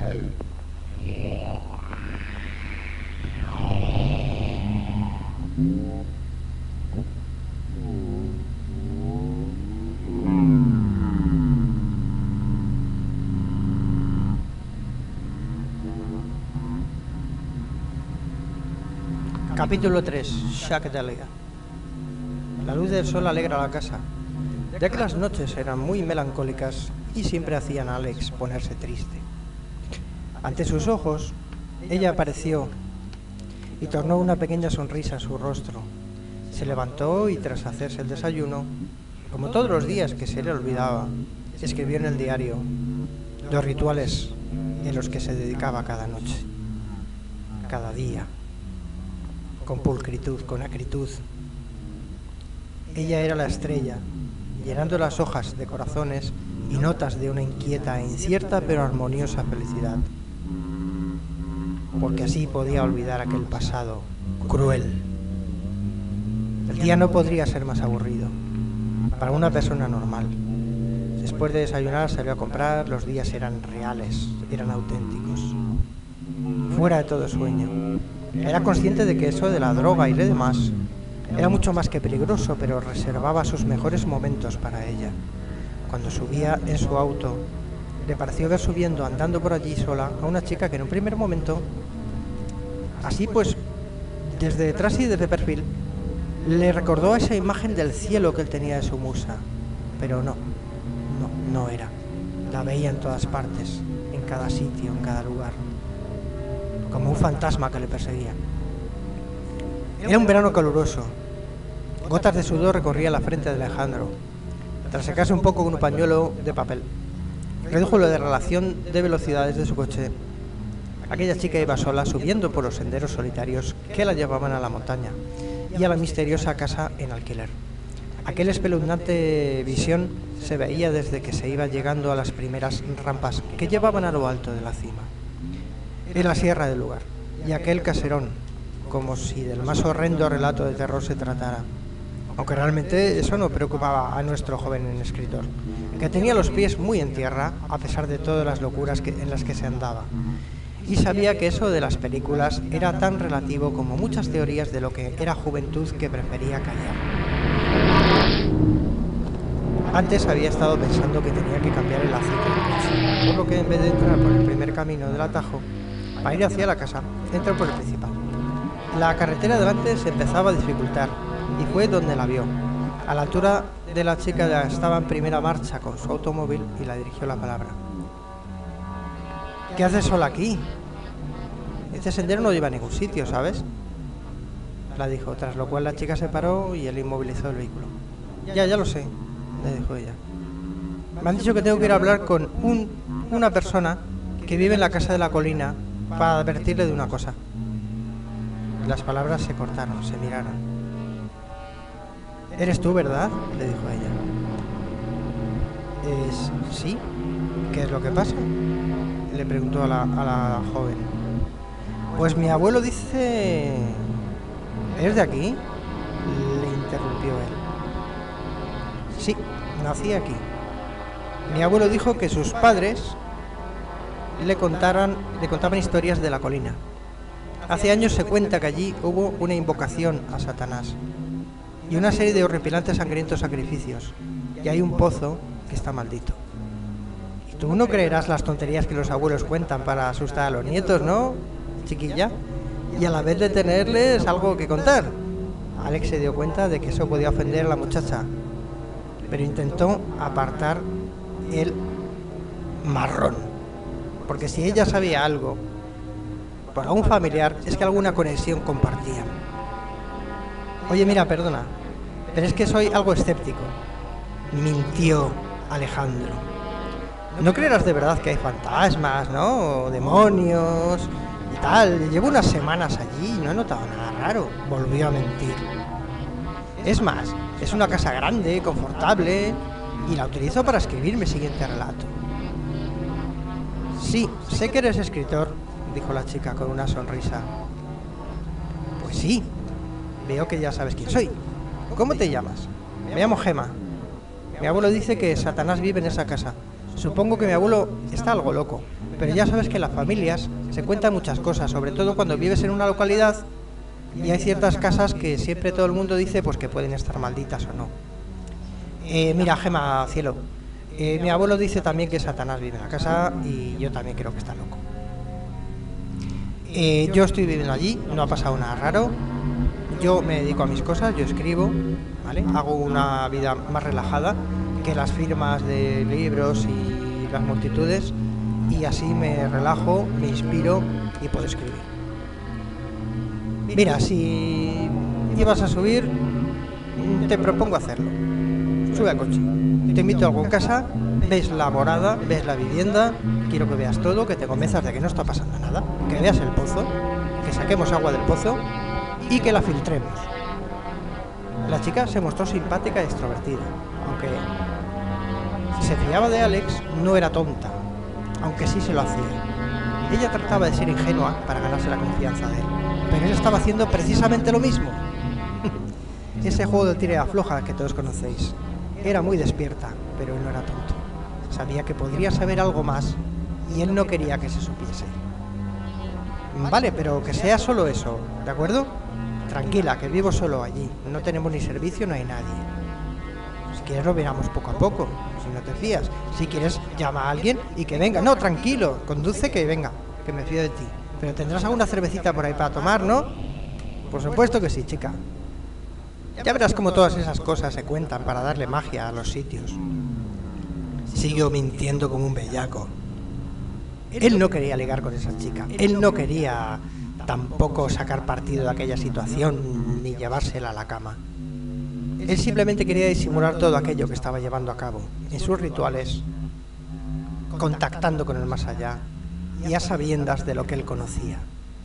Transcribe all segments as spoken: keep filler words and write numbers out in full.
Capítulo tres. Shack Delia. La luz del sol alegra la casa, ya que las noches eran muy melancólicas y siempre hacían a Alex ponerse triste. Ante sus ojos, ella apareció y tornó una pequeña sonrisa a su rostro. Se levantó y tras hacerse el desayuno, como todos los días que se le olvidaba, escribió en el diario los rituales en los que se dedicaba cada noche, cada día, con pulcritud, con acritud. Ella era la estrella, llenando las hojas de corazones y notas de una inquieta e incierta pero armoniosa felicidad, porque así podía olvidar aquel pasado cruel. El día no podría ser más aburrido para una persona normal. Después de desayunar salió a comprar. Los días eran reales, eran auténticos, fuera de todo sueño. Era consciente de que eso de la droga y lo demás era mucho más que peligroso, pero reservaba sus mejores momentos para ella. Cuando subía en su auto, le pareció ver subiendo, andando por allí sola, a una chica que en un primer momento, así pues, desde detrás y desde perfil, le recordó a esa imagen del cielo que él tenía de su musa. Pero no, no, no era. La veía en todas partes, en cada sitio, en cada lugar, como un fantasma que le perseguía. Era un verano caluroso. Gotas de sudor recorrían la frente de Alejandro. Tras secarse un poco con un pañuelo de papel, redujo la relación de velocidades de su coche. Aquella chica iba sola, subiendo por los senderos solitarios que la llevaban a la montaña y a la misteriosa casa en alquiler. Aquel espeluznante visión se veía desde que se iba llegando a las primeras rampas que llevaban a lo alto de la cima. Era la sierra del lugar, y aquel caserón, como si del más horrendo relato de terror se tratara. Aunque realmente eso no preocupaba a nuestro joven escritor, que tenía los pies muy en tierra a pesar de todas las locuras que, en las que se andaba, y sabía que eso de las películas era tan relativo como muchas teorías de lo que era juventud que prefería callar. Antes había estado pensando que tenía que cambiar el aceite del coche, por lo que en vez de entrar por el primer camino del atajo para ir hacia la casa, entró por el principal. La carretera delante se empezaba a dificultar y fue donde la vio. A la altura de la chica estaba en primera marcha con su automóvil y la dirigió la palabra. ¿Qué haces sola aquí? Este sendero no lleva a ningún sitio, ¿sabes?, la dijo, tras lo cual la chica se paró y él inmovilizó el vehículo. Ya, ya lo sé, le dijo ella. Me han dicho que tengo que ir a hablar con un, una persona que vive en la casa de la colina para advertirle de una cosa. Las palabras se cortaron, se miraron. ¿Eres tú, verdad?, le dijo ella. Es... ¿Sí? ¿Qué es lo que pasa?, le preguntó a la, a la joven. Pues mi abuelo dice... ¿Eres de aquí?, le interrumpió él. Sí, nací aquí. Mi abuelo dijo que sus padres le contaran, le contaban historias de la colina. Hace años se cuenta que allí hubo una invocación a Satanás y una serie de horripilantes sangrientos sacrificios, y hay un pozo que está maldito. Tú no creerás las tonterías que los abuelos cuentan para asustar a los nietos, ¿no, chiquilla? Y a la vez de tenerles algo que contar. Alex se dio cuenta de que eso podía ofender a la muchacha, pero intentó apartar el marrón, porque si ella sabía algo por algún familiar, es que alguna conexión compartían. Oye, mira, perdona, pero es que soy algo escéptico. Mintió Alejandro. No creerás de verdad que hay fantasmas, ¿no?, o demonios y tal. Llevo unas semanas allí y no he notado nada raro. Volvió a mentir. Es más, es una casa grande, confortable, y la utilizo para escribir mi siguiente relato. Sí, sé que eres escritor, dijo la chica con una sonrisa. Pues sí, veo que ya sabes quién soy. ¿Cómo te llamas? Me llamo Gemma. Mi abuelo dice que Satanás vive en esa casa. Supongo que mi abuelo está algo loco, pero ya sabes que en las familias se cuentan muchas cosas, sobre todo cuando vives en una localidad y hay ciertas casas que siempre todo el mundo dice pues que pueden estar malditas o no. Eh, mira, Gema, cielo, eh, mi abuelo dice también que Satanás vive en la casa y yo también creo que está loco. Eh, yo estoy viviendo allí, no ha pasado nada raro, yo me dedico a mis cosas, yo escribo, ¿vale? Hago una vida más relajada que las firmas de libros y las multitudes, y así me relajo, me inspiro y puedo escribir. Mira, si ibas a subir, te propongo hacerlo. Sube al coche, te invito a algo en casa, ves la morada, ves la vivienda, quiero que veas todo, que te convenzas de que no está pasando nada, que veas el pozo, que saquemos agua del pozo y que la filtremos. La chica se mostró simpática y extrovertida, aunque se fiaba de Alex, no era tonta, aunque sí se lo hacía. Ella trataba de ser ingenua para ganarse la confianza de él, pero él estaba haciendo precisamente lo mismo. Ese juego de tira y afloja que todos conocéis. Era muy despierta, pero él no era tonto. Sabía que podría saber algo más y él no quería que se supiese. Vale, pero que sea solo eso, ¿de acuerdo? Tranquila, que vivo solo allí. No tenemos ni servicio, no hay nadie. Si quieres lo veramos poco a poco, si no te fías. Si quieres, llama a alguien y que venga. No, tranquilo, conduce que venga, que me fío de ti. Pero tendrás alguna cervecita por ahí para tomar, ¿no? Por supuesto que sí, chica. Ya verás cómo todas esas cosas se cuentan para darle magia a los sitios. Siguió mintiendo como un bellaco. Él no quería ligar con esa chica. Él no quería tampoco sacar partido de aquella situación ni llevársela a la cama. Él simplemente quería disimular todo aquello que estaba llevando a cabo en sus rituales, contactando con el más allá y a sabiendas de lo que él conocía.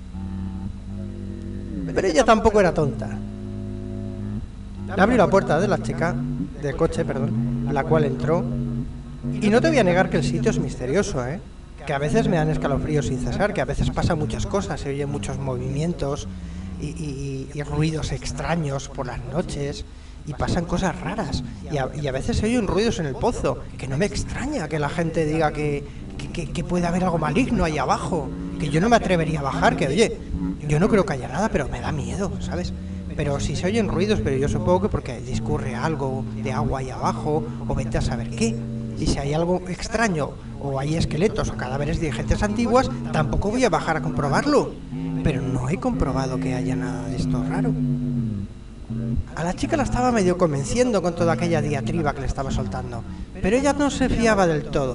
Pero ella tampoco era tonta. Le abrió la puerta de la chica, del coche, perdón, la cual entró. Y no te voy a negar que el sitio es misterioso, ¿eh? Que a veces me dan escalofríos sin cesar, que a veces pasan muchas cosas, se oyen muchos movimientos y, y, y ruidos extraños por las noches, y pasan cosas raras. Y a, y a veces se oyen ruidos en el pozo, que no me extraña que la gente diga que, que, que, que puede haber algo maligno ahí abajo, que yo no me atrevería a bajar, que oye, yo no creo que haya nada, pero me da miedo, ¿sabes? Pero si se oyen ruidos, pero yo supongo que porque discurre algo de agua ahí abajo, o vete a saber qué. Y si hay algo extraño, o hay esqueletos o cadáveres de gentes antiguas, tampoco voy a bajar a comprobarlo. Pero no he comprobado que haya nada de esto raro. A la chica la estaba medio convenciendo con toda aquella diatriba que le estaba soltando, pero ella no se fiaba del todo.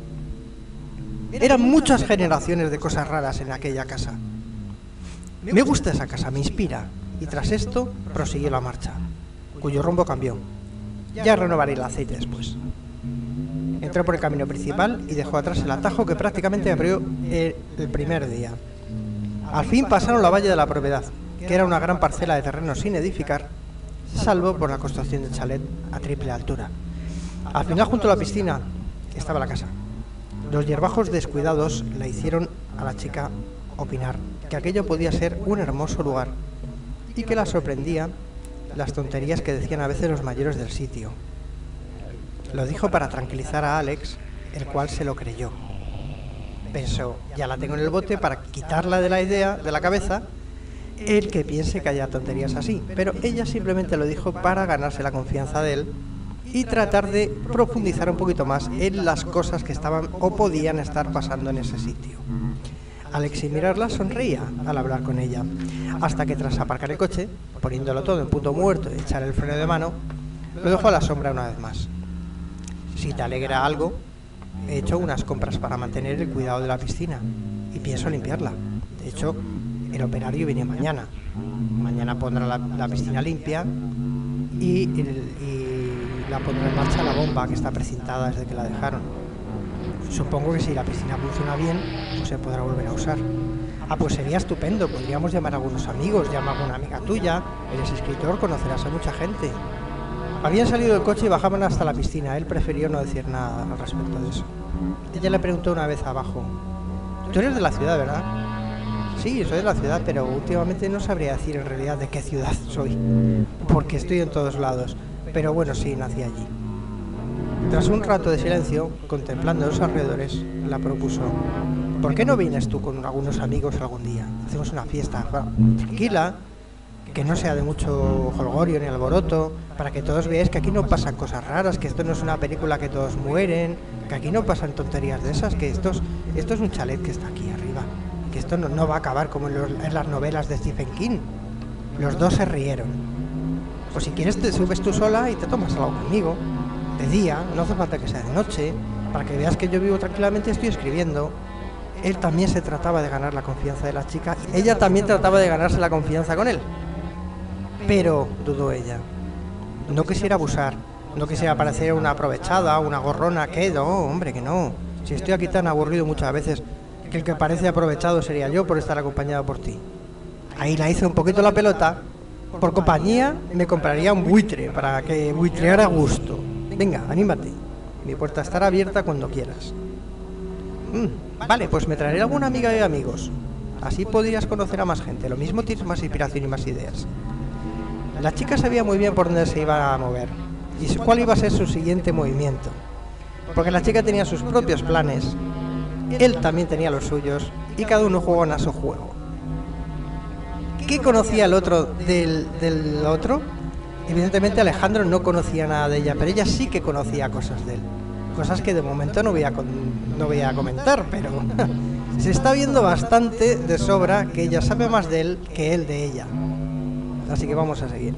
Eran muchas generaciones de cosas raras en aquella casa. Me gusta esa casa, me inspira. Y tras esto, prosiguió la marcha, cuyo rumbo cambió. Ya renovaré el aceite después. Entró por el camino principal y dejó atrás el atajo que prácticamente abrió el, el primer día. Al fin pasaron la valla de la propiedad, que era una gran parcela de terreno sin edificar, salvo por la construcción de chalet a triple altura. Al final, junto a la piscina, estaba la casa. Los hierbajos descuidados le hicieron a la chica opinar que aquello podía ser un hermoso lugar, y que la sorprendía las tonterías que decían a veces los mayores del sitio. Lo dijo para tranquilizar a Alex, el cual se lo creyó. Pensó, ya la tengo en el bote para quitarla de la idea, de la cabeza, el que piense que haya tonterías así. Pero ella simplemente lo dijo para ganarse la confianza de él y tratar de profundizar un poquito más en las cosas que estaban o podían estar pasando en ese sitio. Alex, sin mirarla, sonreía al hablar con ella, hasta que tras aparcar el coche, poniéndolo todo en punto muerto y echar el freno de mano, lo dejó a la sombra una vez más. Si te alegra algo, he hecho unas compras para mantener el cuidado de la piscina y pienso limpiarla. De hecho, el operario viene mañana. Mañana pondrá la, la piscina limpia y, y, y la pondrá en marcha la bomba que está precintada desde que la dejaron. Supongo que si la piscina funciona bien, pues se podrá volver a usar. Ah, pues sería estupendo, podríamos llamar a algunos amigos, llama a alguna amiga tuya, eres escritor, conocerás a mucha gente. Habían salido del coche y bajaban hasta la piscina, él prefirió no decir nada al respecto de eso. Ella le preguntó una vez abajo, tú eres de la ciudad, ¿verdad? Sí, soy de la ciudad, pero últimamente no sabría decir en realidad de qué ciudad soy, porque estoy en todos lados, pero bueno, sí, nací allí. Tras un rato de silencio, contemplando los alrededores, la propuso: ¿por qué no vienes tú con algunos amigos algún día? Hacemos una fiesta tranquila, que no sea de mucho jolgorio ni alboroto, para que todos veáis que aquí no pasan cosas raras, que esto no es una película que todos mueren, que aquí no pasan tonterías de esas, que esto es, esto es un chalet que está aquí arriba, que esto no, no va a acabar como en, los, en las novelas de Stephen King. Los dos se rieron. Pues si quieres te subes tú sola y te tomas algo conmigo, de día, no hace falta que sea de noche, para que veas que yo vivo tranquilamente y estoy escribiendo. Él también se trataba de ganar la confianza de la chica, y ella también trataba de ganarse la confianza con él. Pero, dudó ella, no quisiera abusar, no quisiera parecer una aprovechada, una gorrona, que no, hombre, que no. Si estoy aquí tan aburrido muchas veces, que el que parece aprovechado sería yo por estar acompañado por ti. Ahí la hice un poquito la pelota. Por compañía me compraría un buitre, para que buitreara a gusto. Venga, anímate, mi puerta estará abierta cuando quieras. Mm, vale, pues me traeré alguna amiga y amigos. Así podrías conocer a más gente, lo mismo tienes más inspiración y más ideas. La chica sabía muy bien por dónde se iba a mover y cuál iba a ser su siguiente movimiento, porque la chica tenía sus propios planes, él también tenía los suyos, y cada uno jugaba a su juego. ¿Qué conocía el otro del, del otro? Evidentemente Alejandro no conocía nada de ella, pero ella sí que conocía cosas de él, cosas que de momento no voy a, con, no voy a comentar, pero se está viendo bastante de sobra que ella sabe más de él que él de ella. Así que vamos a seguir.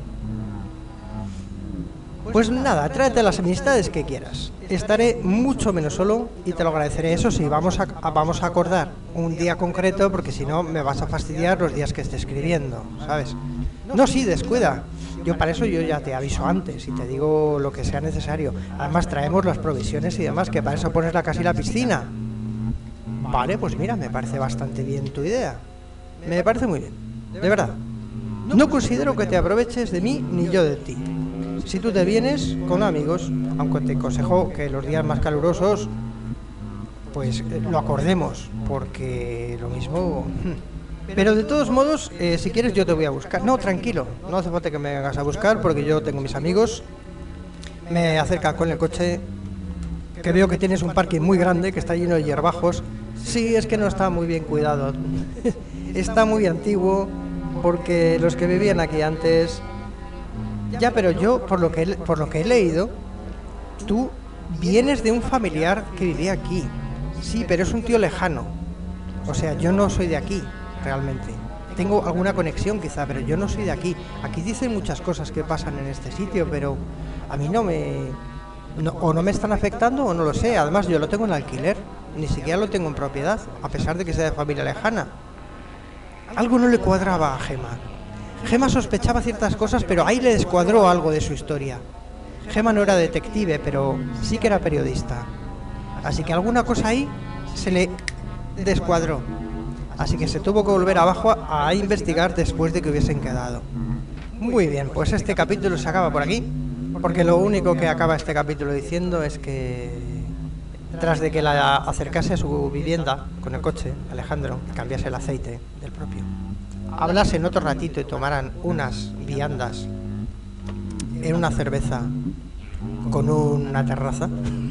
Pues nada, tráete las amistades que quieras. Estaré mucho menos solo y te lo agradeceré. Eso sí, vamos a, vamos a acordar un día concreto, porque si no me vas a fastidiar los días que esté escribiendo, ¿sabes? No, sí, descuida. Yo para eso yo ya te aviso antes y te digo lo que sea necesario. Además traemos las provisiones y demás, que para eso pones la casa y la piscina. Vale, pues mira, me parece bastante bien tu idea. Me parece muy bien, de verdad. No considero que te aproveches de mí ni yo de ti. Si tú te vienes con amigos, aunque te aconsejo que los días más calurosos, pues eh, lo acordemos, porque lo mismo... Pero de todos modos, eh, si quieres yo te voy a buscar. No, tranquilo, no hace falta que me hagas a buscar, porque yo tengo mis amigos. Me acercan con el coche, que veo que tienes un parque muy grande, que está lleno de hierbajos. Sí, es que no está muy bien cuidado. Está muy antiguo, porque los que vivían aquí antes... Ya, pero yo, por lo que he, por lo que he leído, tú vienes de un familiar que vivía aquí. Sí, pero es un tío lejano. O sea, yo no soy de aquí, realmente. Tengo alguna conexión quizá, pero yo no soy de aquí. Aquí dicen muchas cosas que pasan en este sitio, pero a mí no me... No, o no me están afectando o no lo sé. Además, yo lo tengo en alquiler. Ni siquiera lo tengo en propiedad, a pesar de que sea de familia lejana. Algo no le cuadraba a Gemma. Gemma sospechaba ciertas cosas, pero ahí le descuadró algo de su historia. Gemma no era detective, pero sí que era periodista. Así que alguna cosa ahí se le descuadró. Así que se tuvo que volver abajo a, a investigar después de que hubiesen quedado. Muy bien, pues este capítulo se acaba por aquí, porque lo único que acaba este capítulo diciendo es que tras de que la acercase a su vivienda con el coche, Alejandro, cambiase el aceite del propio, hablasen otro ratito y tomaran unas viandas en una cerveza con una terraza,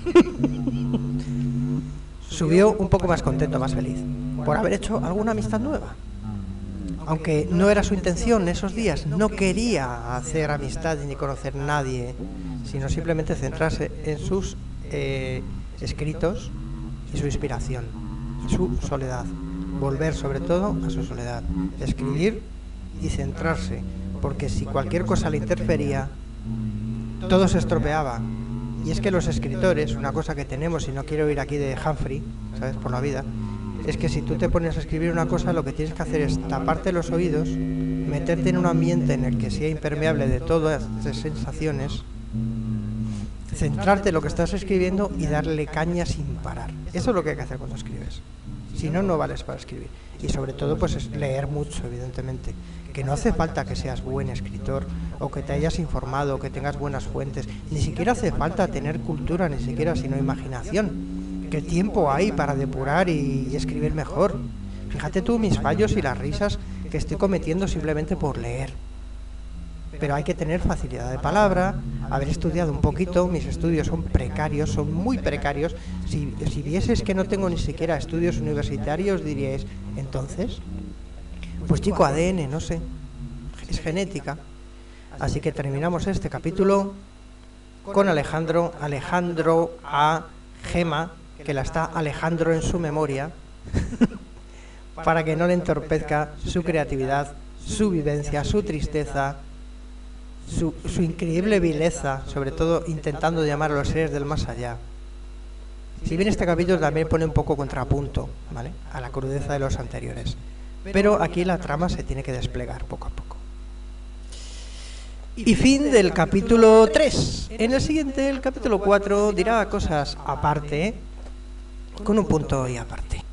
subió un poco más contento, más feliz, por haber hecho alguna amistad nueva. Aunque no era su intención esos días, no quería hacer amistad ni conocer a nadie, sino simplemente centrarse en sus eh, escritos y su inspiración, su soledad. Volver sobre todo a su soledad, escribir y centrarse, porque si cualquier cosa le interfería, todo se estropeaba. Y es que los escritores, una cosa que tenemos, y no quiero ir aquí de Humphrey, ¿sabes?, por la vida, es que si tú te pones a escribir una cosa, lo que tienes que hacer es taparte los oídos, meterte en un ambiente en el que sea impermeable de todas esas sensaciones, centrarte en lo que estás escribiendo y darle caña sin parar. Eso es lo que hay que hacer cuando escribes. Si no, no vales para escribir. Y sobre todo, pues es leer mucho, evidentemente. Que no hace falta que seas buen escritor, o que te hayas informado, o que tengas buenas fuentes. Ni siquiera hace falta tener cultura, ni siquiera, sino imaginación. ¿Qué tiempo hay para depurar y, y escribir mejor? Fíjate tú mis fallos y las risas que estoy cometiendo simplemente por leer. pero hay que tener facilidad de palabra, haber estudiado un poquito. Mis estudios son precarios, son muy precarios. Si, si vieses que no tengo ni siquiera estudios universitarios, diríais, entonces, pues chico, A D N, no sé, es genética. Así que terminamos este capítulo con Alejandro, Alejandro a Gema, que la está Alejandro en su memoria, para que no le entorpezca su creatividad, su vivencia, su tristeza, su, su increíble vileza, sobre todo intentando llamar a los seres del más allá. Si bien este capítulo también pone un poco contrapunto, ¿vale?, a la crudeza de los anteriores, pero aquí la trama se tiene que desplegar poco a poco. Y fin del capítulo tres. En el siguiente, el capítulo cuatro, dirá cosas aparte, con un punto y aparte.